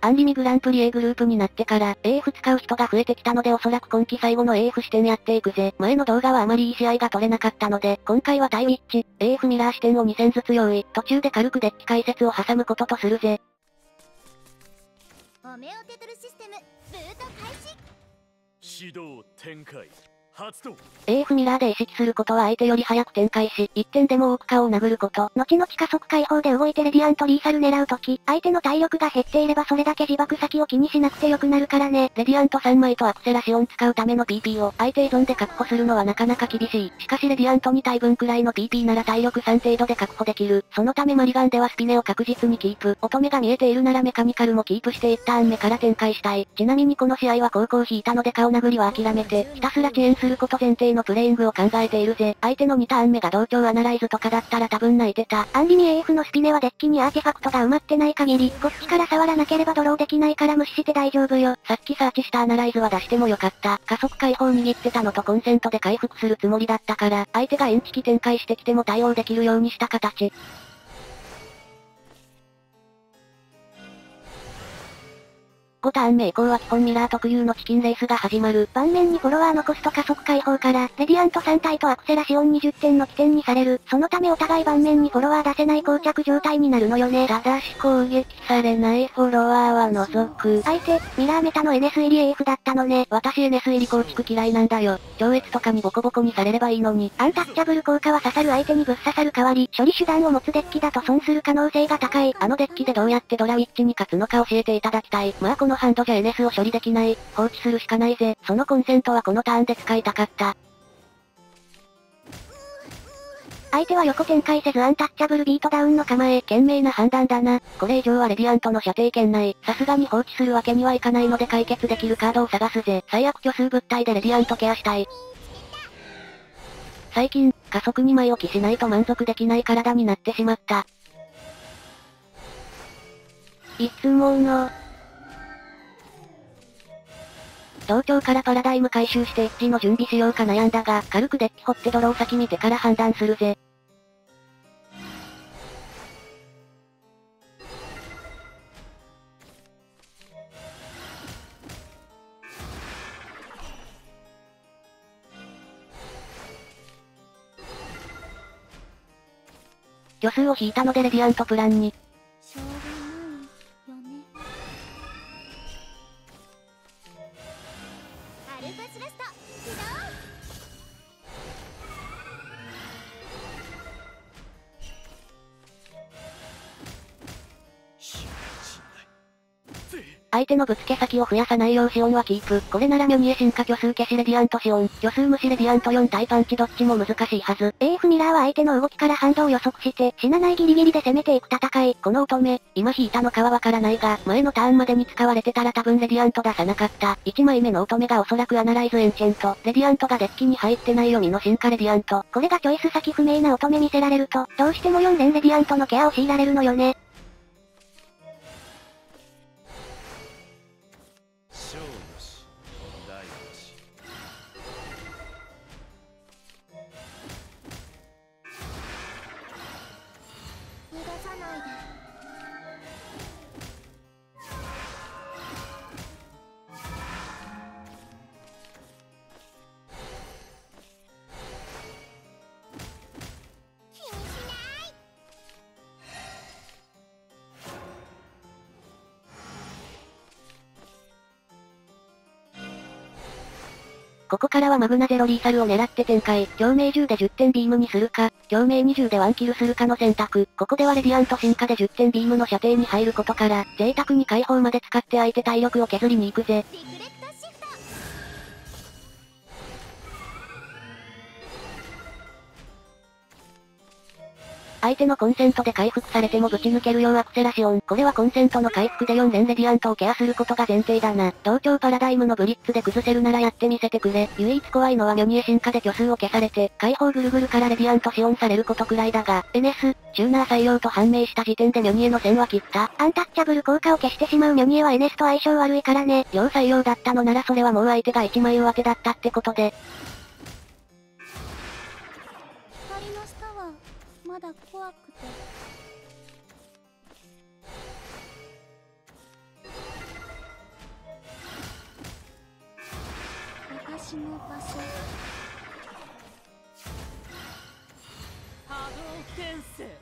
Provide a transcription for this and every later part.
アンリミグランプリ A グループになってから AF 使う人が増えてきたのでおそらく今季最後の AF 視点やっていくぜ。前の動画はあまりいい試合が取れなかったので、今回はタイウィッチ、AF ミラー視点を2戦ずつ用意。途中で軽くデッキ解説を挟むこととするぜ。 オメオテトルシステムブート開始。 指導展開発動。 AF ミラーで意識することは相手より早く展開し、1点でも多く顔を殴ること。 後々加速解放で動いてレディアントリーサル狙うとき、相手の体力が減っていればそれだけ自爆先を気にしなくてよくなるからね。 レディアント3枚とアクセラシオン使うための PP を相手依存で確保するのはなかなか厳しい。しかしレディアント2体分くらいの PP なら体力3程度で確保できる。そのためマリガンではスピネを確実にキープ。乙女が見えているならメカニカルもキープして1ターン目から展開したい。ちなみにこの試合は高校引いたので顔殴りは諦めて、ひたすら遅延すること前提のプレイングを考えているぜ。相手の2ターン目が同調アナライズとかだったら多分泣いてた。 アンリミ AF のスピネはデッキにアーティファクトが埋まってない限り、こっちから触らなければドローできないから無視して大丈夫よ。 さっきサーチしたアナライズは出してもよかった。加速解放握ってたのとコンセントで回復するつもりだったから、相手がエンチキ展開してきても対応できるようにした形。5ターン目以降は基本ミラー特有のチキンレースが始まる。 盤面にフォロワー残すと加速解放から、レディアント3体とアクセラシオン20点の起点にされる。そのためお互い盤面にフォロワー出せない膠着状態になるのよね。 ただし攻撃されないフォロワーは除く。 相手、ミラーメタの NS 入り AF だったのね。 私 NS 入り構築嫌いなんだよ。超越とかにボコボコにされればいいのに。 アンタッチャブル効果は刺さる相手にぶっ刺さる代わり、処理手段を持つデッキだと損する可能性が高い。 あのデッキでどうやってドラウィッチに勝つのか教えていただきたい。まあこのハンドじゃ NS を処理できない。放置するしかないぜ。そのコンセントはこのターンで使いたかった。 相手は横展開せずアンタッチャブルビートダウンの構え。 賢明な判断だな。これ以上はレディアントの射程圏内。さすがに放置するわけにはいかないので解決できるカードを探すぜ。最悪虚数物体でレディアントケアしたい。最近、加速2枚置きしないと満足できない体になってしまった。いつもの。早朝からパラダイム回収してエッジの準備しようか悩んだが、軽くデッキ掘ってドロー先見てから判断するぜ。虚数を引いたのでレディアントプランに。 しょうがないよね。アルファスラスト起動。 相手のぶつけ先を増やさないようシオンはキープ。これならミョニエ進化虚数消しレディアントシオン。虚数無視レディアント4体パンチどっちも難しいはず。 AF ミラーは相手の動きから反動を予測して、死なないギリギリで攻めていく戦い。 この乙女、今引いたのかはわからないが、前のターンまでに使われてたら多分レディアント出さなかった。1枚目の乙女がおそらくアナライズエンチェント。レディアントがデッキに入ってない読みの進化レディアント。 これがチョイス先不明な乙女見せられると、どうしても4連レディアントのケアを強いられるのよね。 小よし大よし。 逃がさないで。気にしない。 ここからはマグナゼロリーサルを狙って展開。共鳴10で10点ビームにするか、共鳴20でワンキルするかの選択。ここではレディアント進化で10点ビームの射程に入ることから、贅沢に解放まで使って相手体力を削りに行くぜ。 リフレクトシフト。 相手のコンセントで回復されてもぶち抜けるようアクセラシオン。これはコンセントの回復で4連レディアントをケアすることが前提だな。同調パラダイムのブリッツで崩せるならやってみせてくれ。唯一怖いのはミョニエ進化で虚数を消されて、解放ぐるぐるからレディアントシオンされることくらいだが、NS、チューナー採用と判明した時点でミョニエの線は切った。 アンタッチャブル効果を消してしまうミョニエは NS と相性悪いからね。 両採用だったのならそれはもう相手が1枚上手だったってことで。 光の下は、まだ怖くて。 死ぬ場所。 波動転生。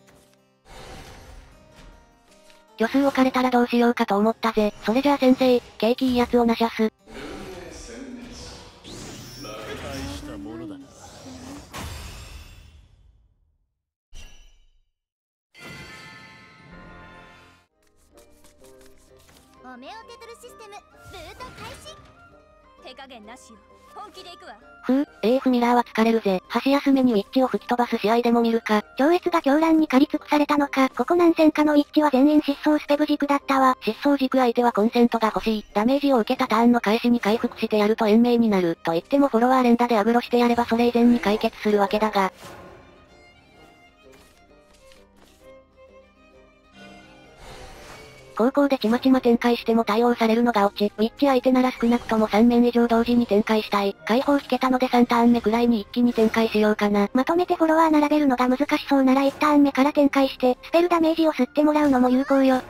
虚数置かれたらどうしようかと思ったぜ。それじゃあ先生、景気いいやつをなしゃす。 大したものだな。 オメオテトルシステムブート開始。 手加減なしよ。本気で行くわ。 AF ミラーは疲れるぜ。箸休めにウィッチを吹き飛ばす試合でも見るか。 超越が狂乱に狩り尽くされたのか。ここ何戦かのウィッチは全員失踪スペブ軸だったわ。 失踪軸相手はコンセントが欲しい。ダメージを受けたターンの返しに回復してやると延命になる。と言ってもフォロワー連打でアグロしてやればそれ以前に解決するわけだが。高校でちまちま展開しても対応されるのがオチ。ウィッチ相手なら少なくとも3面以上同時に展開したい。解放引けたので3ターン目くらいに一気に展開しようかな。 まとめてフォロワー並べるのが難しそうなら1ターン目から展開して、スペルダメージを吸ってもらうのも有効よ。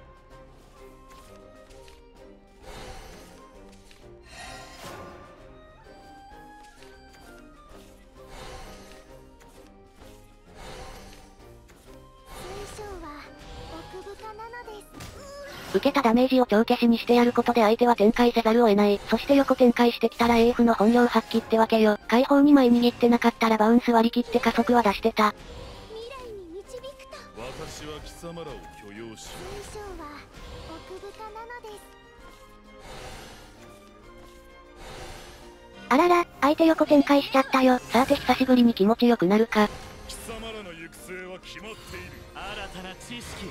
受けたダメージを帳消しにしてやることで相手は展開せざるを得ない。そして横展開してきたら AF の本領発揮ってわけよ。解放に前握ってなかったらバウンス割り切って加速は出してた。 未来に導くと。 私は貴様らを許容し通称は奥深なのです。あらら、相手横展開しちゃったよ。 さて久しぶりに気持ちよくなるか。 貴様らの行く末は決まっている。新たな知識。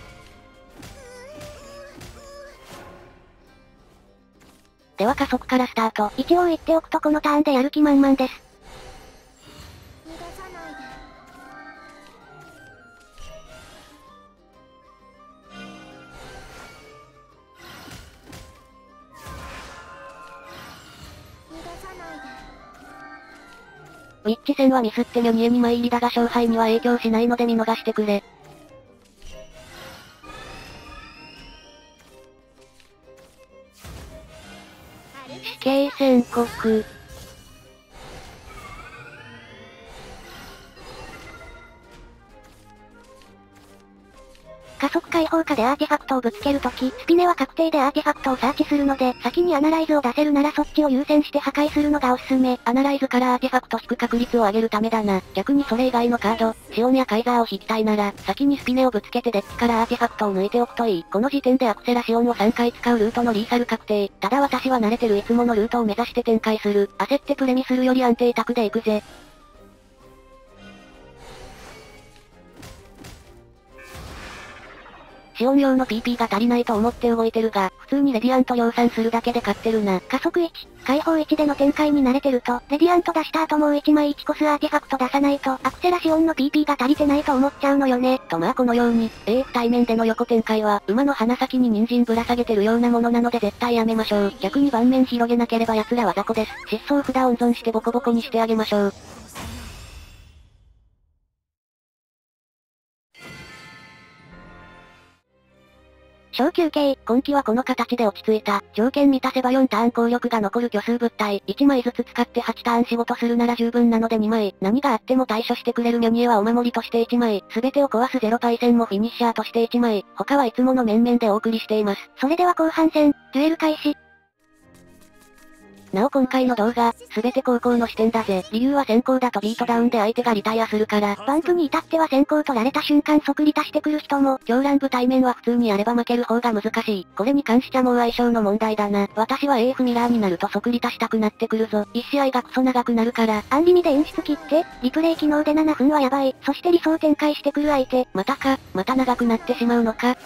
では加速からスタート。 一応言っておくとこのターンでやる気満々です。逃がさないで。逃がさないで。 ウィッチ戦はミスってミョニエに前入りだが勝敗には影響しないので見逃してくれ。死刑宣告。 加速解放下でアーティファクトをぶつけるとき、スピネは確定でアーティファクトをサーチするので、先にアナライズを出せるならそっちを優先して破壊するのがおすすめ。 アナライズからアーティファクト引く確率を上げるためだな。逆にそれ以外のカード、シオンやカイザーを引きたいなら、先にスピネをぶつけてデッキからアーティファクトを抜いておくといい。この時点でアクセラシオンを3回使うルートのリーサル確定。ただ私は慣れてるいつものルートを目指して展開する。焦ってプレミするより安定卓で行くぜ。シオン用の PP が足りないと思って動いてるが、普通にレディアント量産するだけで勝ってるな。 加速1、解放1での展開に慣れてると、レディアント出した後もう1枚1コスアーティファクト出さないと、アクセラシオンの PP が足りてないと思っちゃうのよね。 とまあこのように、AF 対面での横展開は、馬の鼻先に人参ぶら下げてるようなものなので絶対やめましょう。逆に盤面広げなければ奴らは雑魚です。失踪札温存してボコボコにしてあげましょう。 小休憩、 今季はこの形で落ち着いた。条件満たせば4ターン効力が残る虚数物体。1枚ずつ使って8ターン仕事するなら十分なので2枚。何があっても対処してくれるミョニエはお守りとして1枚。すべてを壊す0パイセンもフィニッシャーとして1枚。他はいつもの面々でお送りしています。 それでは後半戦、デュエル開始。 なお今回の動画、すべて後攻の視点だぜ。理由は先行だとビートダウンで相手がリタイアするから。 バンプに至っては先行取られた瞬間即リタしてくる人も、 狂乱部対面は普通にやれば負ける方が難しい。これに関してはもう相性の問題だな。私は AF ミラーになると即リタしたくなってくるぞ。1試合がクソ長くなるから。 アンリミで演出切って、リプレイ機能で7分はやばい。そして理想展開してくる相手。 またか、また長くなってしまうのか。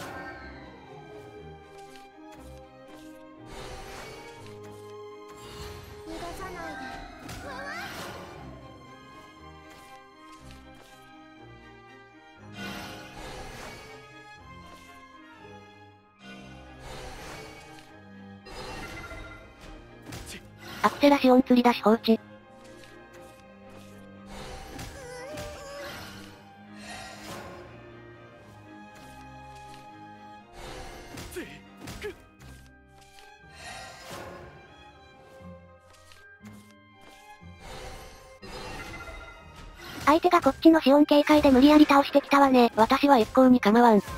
アクセラシオン釣り出し放置。 相手がこっちのシオン警戒で無理やり倒してきたわね。 私は一向に構わん。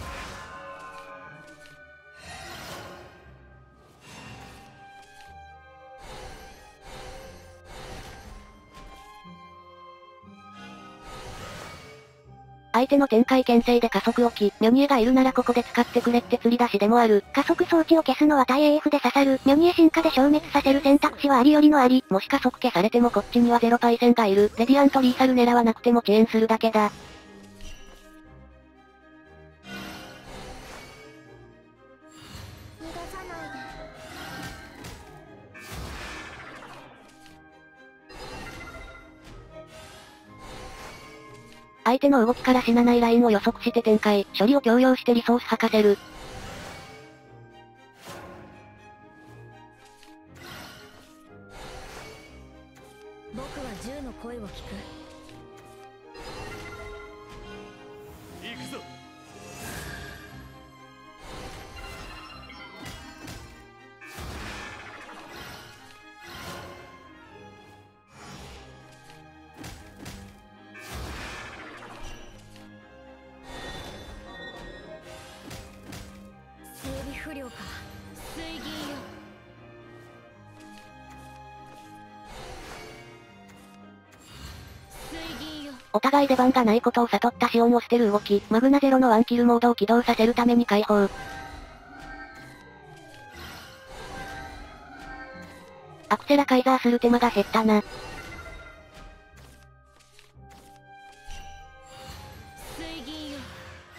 相手の展開牽制で加速置き、ミョニエがいるならここで使ってくれって釣り出しでもある。 加速装置を消すのは対 AF で刺さる。ミョニエ進化で消滅させる選択肢はありよりのあり。 もし加速消されてもこっちには0パイセンがいる。レディアントリーサル狙わなくても遅延するだけだ。相手の動きから死なないラインを予測して展開、処理を強要してリソース吐かせる。 僕は銃の声を聞く。 行くぞ。 整備不良か。水銀よ。 お互い出番がないことを悟ったシオンを捨てる動き、マグナゼロのワンキルモードを起動させるために解放。アクセラカイザーする手間が減ったな。 水銀よ。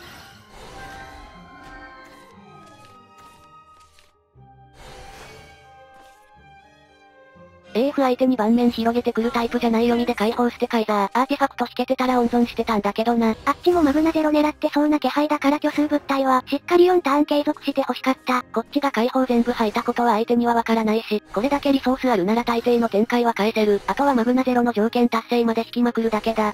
AF 相手に盤面広げてくるタイプじゃない読みで解放してカイザー。アーティファクト引けてたら温存してたんだけどな。 あっちもマグナゼロ狙ってそうな気配だから虚数物体はしっかり4ターン継続して欲しかった。 こっちが解放全部吐いたことは相手にはわからないし、これだけリソースあるなら大抵の展開は返せる。あとはマグナゼロの条件達成まで引きまくるだけだ。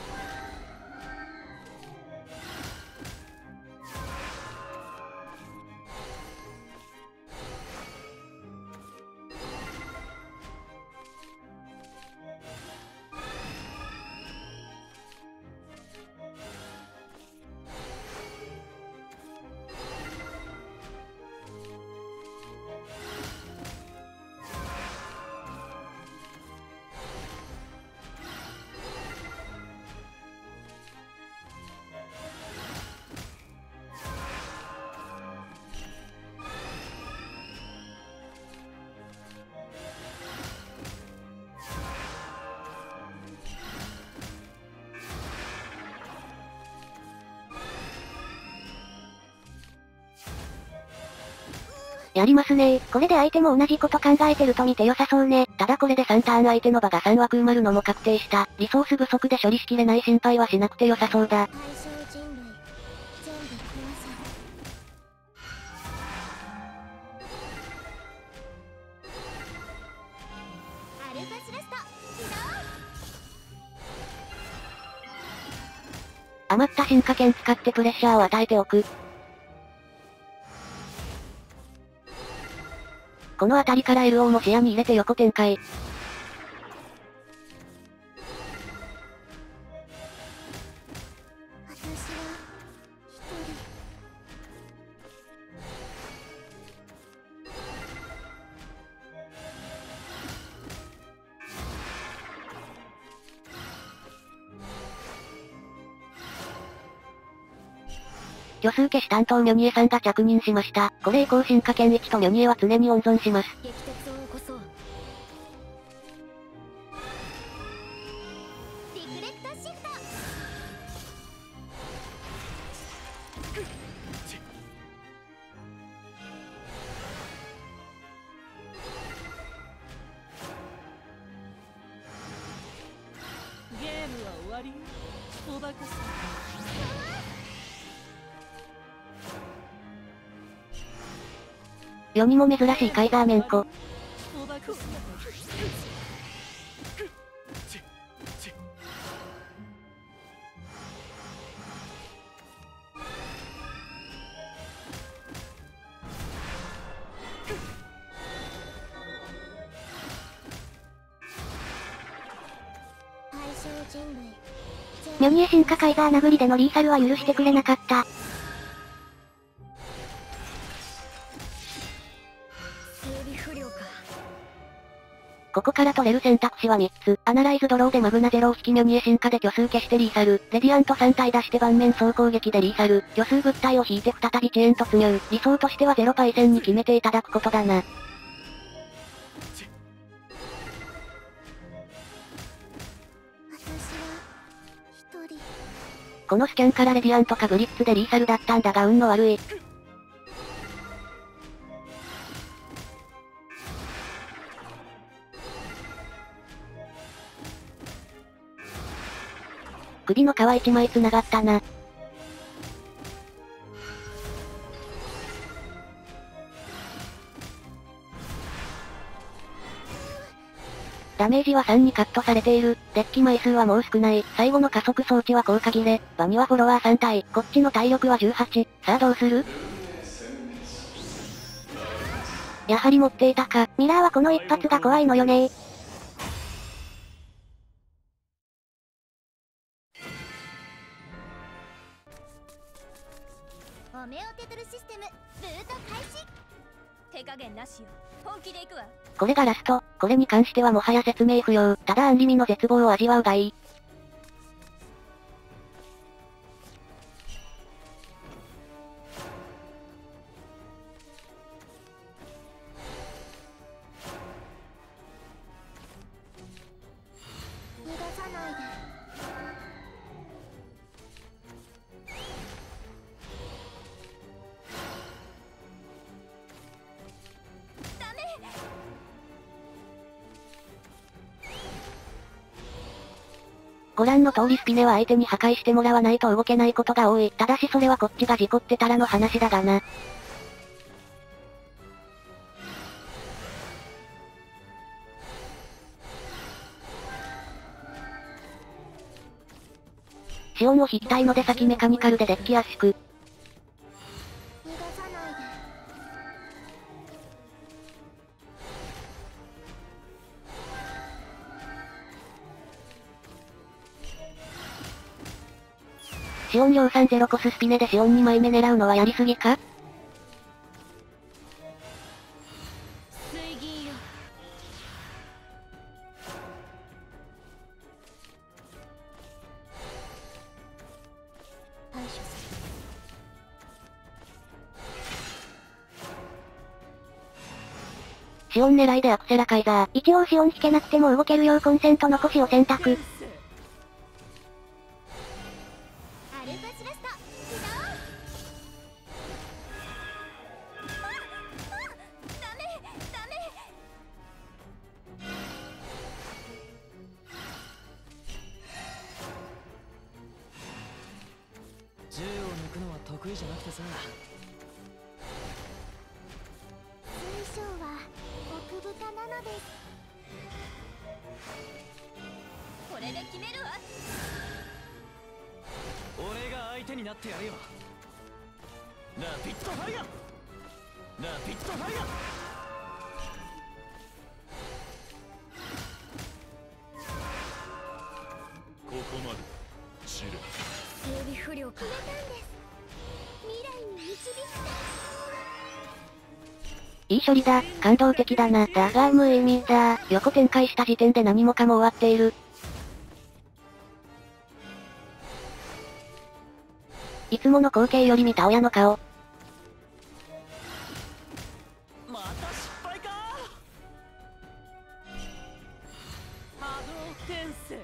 やりますねー。 これで相手も同じこと考えてると見て良さそうね。 ただこれで3ターン相手の場が3枠埋まるのも確定した。リソース不足で処理しきれない心配はしなくて良さそうだ。 対象人類全部壊せ。アルファスラスト起動。 余った進化剣使ってプレッシャーを与えておく。この辺りから LO も視野に入れて横展開。 私は一人。 虚数消し担当ミョニエさんが着任しました。これ以降進化剣1とミョニエは常に温存します。 激突を起こそう。リフレクターシフト。 ゲームは終わり。おバカさん。 世にも珍しいカイザーメンコ。 おバカさん。 対象人類ミョニエ進化カイザー殴りでのリーサルは許してくれなかった。 ここから取れる選択肢は3つ。アナライズドローでマグナゼロを引きミョニエ進化で虚数消してリーサル。レディアント3体出して盤面総攻撃でリーサル。虚数物体を引いて再び遅延突入。理想としては0パイセンに決めていただくことだな。このスキャンからレディアントかグリッツでリーサルだったんだが運の悪い。首の皮1枚繋がったな。ダメージは3にカットされている。デッキ枚数はもう少ない。最後の加速装置は効果切れ。場にはフォロワー3体。こっちの体力は18。さあどうする？やはり持っていたか。 ミラーはこの一発が怖いのよね。 オメオテトルシステムブート開始。手加減なしよ。本気で行くわ。 これがラスト。これに関してはもはや説明不要。ただアンリミの絶望を味わうがいい。 逃がさないで。 ご覧の通りスピネは相手に破壊してもらわないと動けないことが多い。ただしそれはこっちが事故ってたらの話だがな。シオンを引きたいので先メカニカルでデッキ圧縮。 逃がさないで。 シオン量30コススピネでシオン2枚目狙うのはやりすぎか？ 水銀よ。対処する。 シオン狙いでアクセラカイザー。 一応シオン引けなくても動けるようコンセント残しを選択。 アルファシラスト起動。ダメダメ。 銃を抜くのは得意じゃなくてさ。 水晶は奥蓋なのです。これで決めるわ。 俺が相手になってやるよ。ラピッドファイア、ラピッドファイア。 ここまで知れ。 整備不良か。決めたんです。未来に導きたい。 いい処理だ。感動的だな。だが無意味だ。横展開した時点で何もかも終わっている。いつもの光景より見た親の顔。 また失敗か。波動転生。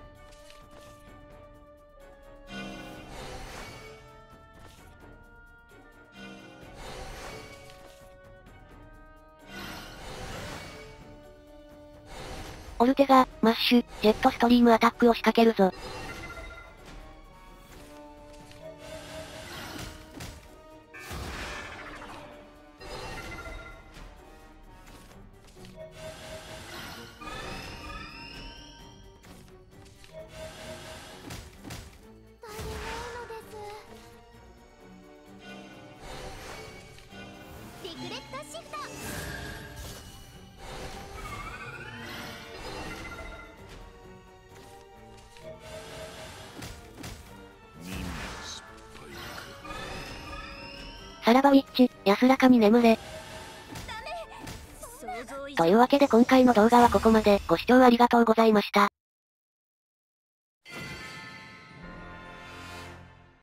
オルテガ、マッシュ、ジェットストリームアタックを仕掛けるぞ。 足りないのです。リフレクトシフト。 さらばウィッチ、安らかに眠れ。 想像以上というわけで今回の動画はここまで。ご視聴ありがとうございました。